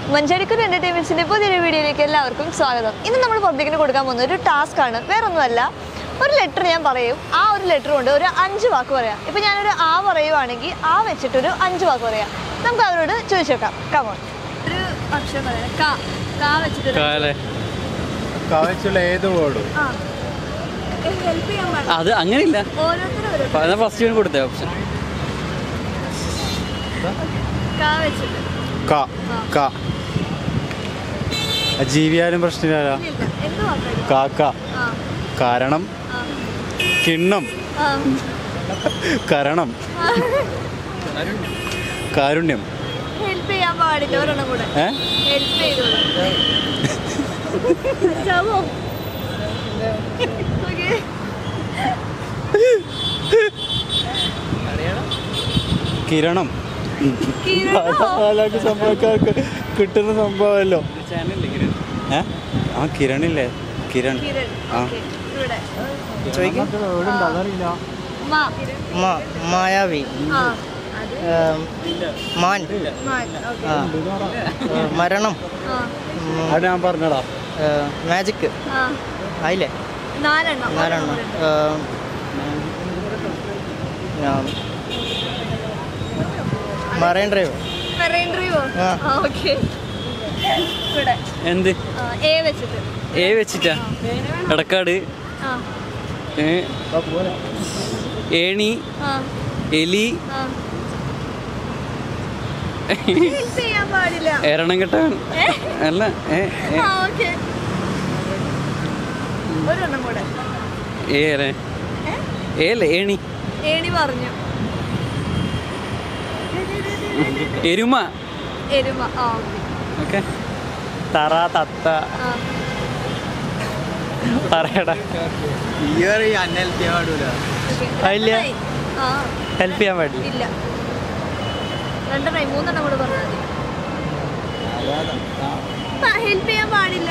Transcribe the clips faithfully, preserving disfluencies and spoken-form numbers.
മഞ്ചാടിക്കുരു എൻ്റർടൈൻമെൻറ്റ്സിൻ്റെ പുതിയൊരു വീഡിയോയിലേക്ക് എല്ലാവർക്കും സ്വാഗതം. ഇന്ന് നമ്മൾ പബ്ലിക്കിന് കൊടുക്കാൻ പോകുന്ന ഒരു ടാസ്ക്കാണ്. വേറൊന്നുമല്ല, ഒരു ലെറ്റർ ഞാൻ പറയും, ആ ഒരു ലെറ്റർ കൊണ്ട് ഒരു അഞ്ച് വാക്ക് പറയാം. ഇപ്പം ഞാനൊരു ആ പറയുവാണെങ്കിൽ ആ വെച്ചിട്ടൊരു അഞ്ച് വാക്ക് പറയാം. നമുക്ക് അവരോട് ചോദിച്ചു നോക്കാം. കമോൺ, ഒരു അക്ഷരം പറയാം. കാ കാ വെച്ചിട്ട് ഏത് വേർഡ്? ഹെൽപ്പ് ചെയ്യാൻ പാടില്ല. അത് അങ്ങനെയില്ല. ഓരോരുത്തരും ഫസ്റ്റ് കൊടുത്തേ ഓപ്ഷൻ. കാ വെച്ചിട്ട് ജീവിയാലും പ്രശ്നമില്ല. എന്ത് വാക്കായിരിക്കും? കാക്ക. കാരണം കിണ്ണം. കരണം. കാരുണ്യം. ഹെൽപ്പ് ചെയ്യാൻ പാടില്ല. ഒരെണ്ണം കൂടെ ഹെൽപ്പ് ചെയ്തോളൂ. കിരണം. സംഭവക്കാർക്ക് കിട്ടുന്ന സംഭവമല്ലോ. ആ കിരണില്ലേ? കിരൺ. ആ മായാവി. മാൻ. മരണം. അത് ഞാൻ പറഞ്ഞടാ. മാജിക്. ആയില്ലേ? നാലെണ്ണം. നാലെണ്ണം. മറൈൻ ഡ്രൈവ്. മറൈൻ ഡ്രൈവോ? ഓക്കേ. ഇവിടെ എന്ത്? എ വെച്ചിട്ട്. എ വെച്ചിട്ടാ? എടക്കാട്. ഏണി. എലി. എരണം കെട്ടാൻ അല്ല. ഏല്ലേ? ഏണി. ഏണി പറഞ്ഞു. എരുമ. എരുമ. ഓക്കെ. തറ. തത്ത. പറയടാ. ഹെൽപ്പ് ചെയ്യാൻ പാടില്ല. ഇല്ല. രണ്ടെണ്ണം മൂന്നെണ്ണം കൂടെ പറഞ്ഞാൽ മതി. ഹെൽപ്പ് ചെയ്യാൻ പാടില്ല.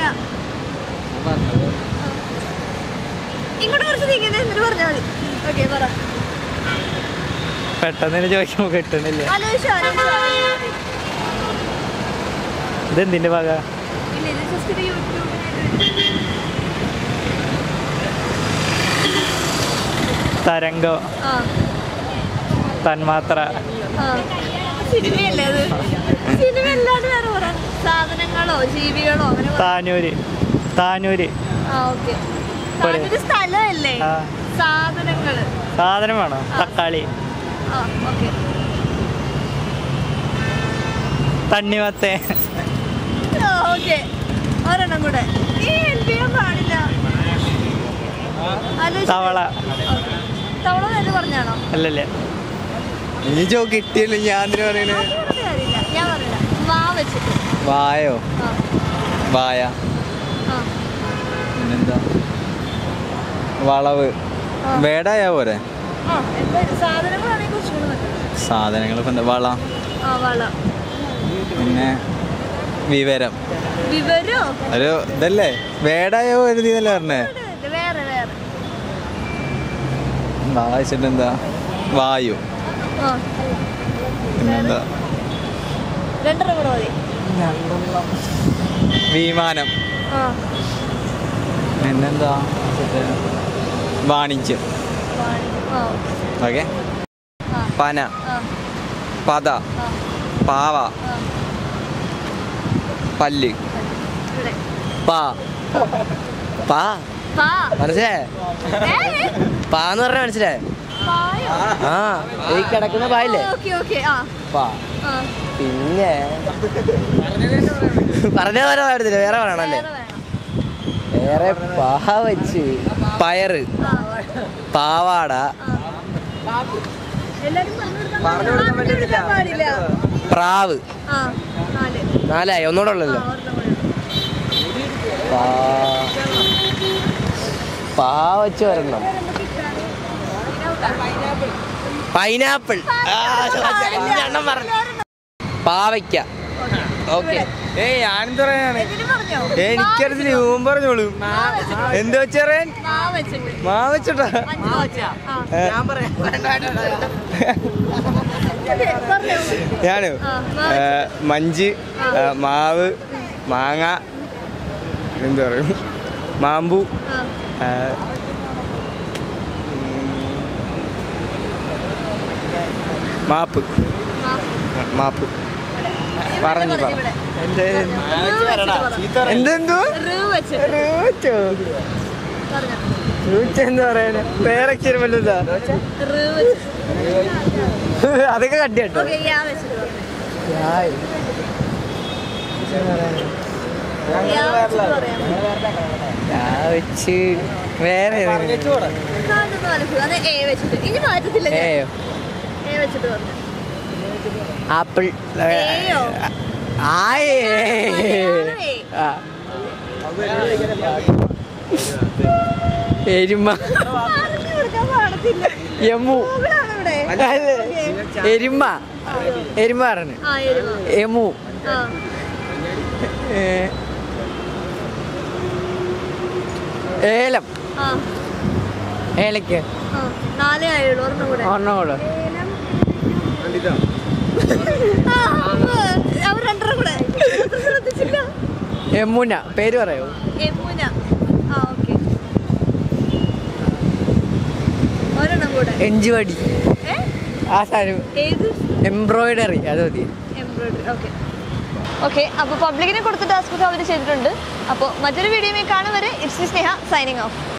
ഇങ്ങോട്ട് കുറച്ച് നീങ്ങുന്നത് എന്നിട്ട് പറഞ്ഞാൽ മതി. ഓക്കെ, പറ. പെട്ടെന്ന് ചോദിക്കുമ്പോ കിട്ടണില്ല. ഇതെന്തിന്റെ ഭാഗ? തരംഗം. തന്മാത്ര. സിനിമയല്ലേ അത്? സിനിമ അല്ലാണ്ട് വേറെ പറ. സാധനങ്ങളോ ജീവികളോ അങ്ങനെ. താനൂര്. താനൂര്. സ്ഥലമല്ലേ? സാധനങ്ങള്. സാധനം വേണോ? തക്കാളി. തണ്ണിമത്തേ. ഓക്കെ, ഒരെണ്ണം കൂടെ. ഈ ഹെൽപ്പ് ചെയ്യാൻ പാടില്ല. തവള. തവള എന്ന് പറഞ്ഞാണോ? അല്ലല്ലേ. നീ ജോ കിട്ടിയല്ലോ. ഞാൻ പറയണേ. ഞാൻ പറയില്ല. വാ വെച്ചിട്ട്. വായോ? വായ. പിന്നെന്താ? വളവ്. വേടായാ പോരെ? സാധനങ്ങൾ ഇപ്പൊ എന്താ? വള. പിന്നെ വിവരം. ഒരു ഇതല്ലേ? വേടായോ എഴുതിയതല്ലേ പറഞ്ഞേ? വായിച്ചിട്ട് എന്താ? വായു. പിന്നെന്താ? വിമാനം. പിന്നെന്താ? വാണിജ്യം. ഓക്കെ. പന. പത. പാവ. പല്ല്. പാ. പാ മനസ്സിലായേ? പാന്ന് പറഞ്ഞ മനസ്സിലായേ? ആ, ഈ കിടക്കുന്ന പായില്ലേ? പാ. പിന്നെ പറഞ്ഞ പോലെ പാടത്തില്ല, വേറെ പറയണല്ലേ? വേറെ പാ വെച്ച് പയറ്. പാവാട. പ്രാവ്. നാലായി, ഒന്നുകൂടെ ഉള്ളല്ലോ. പാ വെച്ച് വരണം. പൈനാപ്പിൾ. പാവയ്ക്ക. ഓക്കെ. ഏയ് ഞാനെന്ത് പറയാനാണ്? ഇതിന് പറഞ്ഞോ? എനിക്കറിയത്തില്ല, ഇവൻ പറഞ്ഞോളൂ. മാ വെച്ചിട്ട്. എന്താ വെച്ച് പറയാൻ? മാ വെച്ചിട്ട്. മാ വെച്ചിട്ടാ? അഞ്ച് വാക്ക്. ആ. ഞാൻ പറയാം. ഓക്കേ, പറഞ്ഞോ. ഞാനോ ആ, മാ ഏ, മഞ്ച്, ഏ, മാവ്, മാങ്ങ, എന്താ പറയും, മാമ്പു, ആ. ഏ, മാപ്പ് മാ. മാപ്പ് ഇവിടെ പറഞ്ഞു പറഞ്ഞ് പറ. ഇവിടെ. എന്ത് റ് വെച്ചിട്ട് പറ. എന്തെന്തോ റ് വെച്ചിട്ട്. റൂച്ചോ? പറഞ്ഞോ. റൂച്ച എന്താ പറയാ? വേറെ വലുതാ? റ് വെച്ചിട്ട്. അതൊക്കെ കട്ടി കേട്ടോ. ഓക്കേ, യാ വെച്ചിട്ട് പറഞ്ഞോ. യാ വെച്ചിട്ട് പറയാം. വെച്ച് വേറെ കാണുന്നു മനസ്സിൽ. അത് എ വെച്ചിട്ട്. ഇനി മാറ്റത്തില്ല ഞാൻ. ഏയോ എ വെച്ചിട്ട് പറഞ്ഞു. ആപ്പിൾ ഏയോ? ആയേ ആ. എരുമ പറഞ്ഞു കൊടുക്കാൻ പാടത്തില്ല. യമു ഗൂഗിളാണ് ഇവിടെ. അല്ലേ? എരുമ എരുമ പറഞ്ഞു. ആ, എരുമ. യമു ആ. ഏ, ഏലം ആ. ഏലക്ക് ആ. നാലേ ആയുള്ളൂ. ഒരെണ്ണം കൂടെ. ഒരെണ്ണം കൂടെ. ആ, അമ്മ. അവർ രണ്ടെണ്ണം കൂടെ. ശ്രദ്ധിച്ചില്ല. യമുന പേര് പറയോ? യമുന. ആ, ഓക്കെ. ഒരെണ്ണം കൂടെ. എഞ്ചുവടി ഏ? ആ സാധനം ഏത്? എംബ്രോയിഡറി അത് മതി. എംബ്രോയിഡറി. ഓക്കെ. ഓക്കെ, അപ്പോൾ പബ്ലിക്കിനെ കൊടുത്ത ടാസ്ക് ഒക്കെ അവർ ചെയ്തിട്ടുണ്ട്. അപ്പോൾ മറ്റൊരു വീഡിയോയിൽ കാണും വരെ ഇറ്റ്സ് സ്നേഹ സൈനിങ് ഓഫ്.